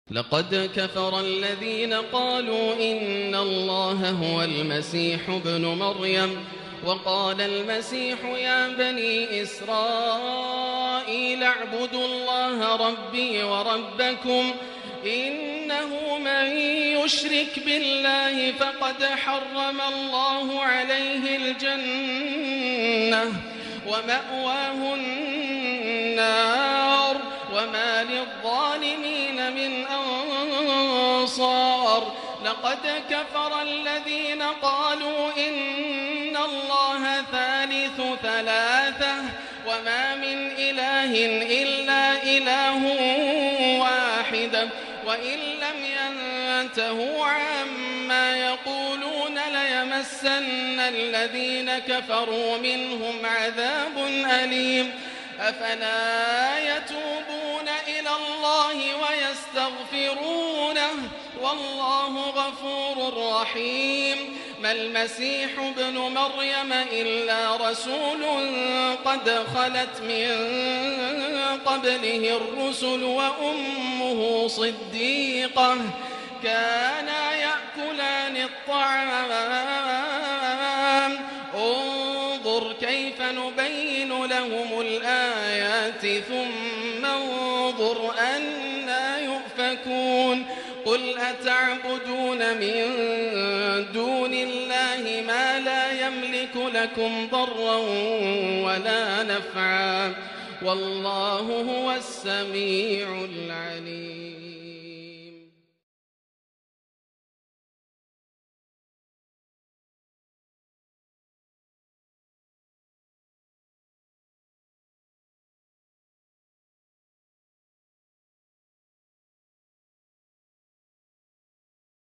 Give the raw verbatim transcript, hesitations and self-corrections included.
لقد كفر الذين قالوا إن الله هو المسيح ابن مريم وقال المسيح يا بني إسرائيل اعبدوا الله ربي وربكم إنه من يشرك بالله فقد حرم الله عليه الجنة ومأواه النار وما للظالمين من أنصار. لقد كفر الذين قالوا إن الله ثالث ثلاثة وما من إله إلا إله واحد وإن لم ينتهوا عما يقولون ليمسن الذين كفروا منهم عذاب أليم. أفلا يتوبون إلى الله ويستغفرونه والله غفور رحيم. ما المسيح ابن مريم إلا رسول قد خلت من قبله الرسل وأمه صديقة كانا يأكلان الطعام انظر كيف نبين لهم الآيات ثم انظر أنى يؤفكون. قل أتعبدون من دون الله ما لا يملك لكم ضرا ولا نفعا والله هو السميع العليم.